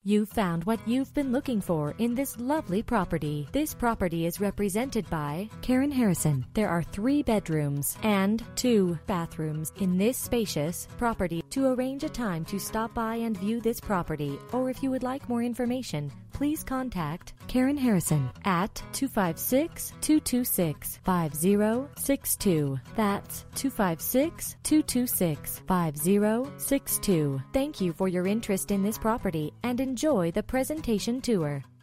You found what you've been looking for in this lovely property. This property is represented by Karen Harrison. There are 3 bedrooms and 2 bathrooms in this spacious property. To arrange a time to stop by and view this property, or if you would like more information, please contact Karen Harrison at 256-226-5062. That's 256-226-5062. Thank you for your interest in this property and enjoy the presentation tour.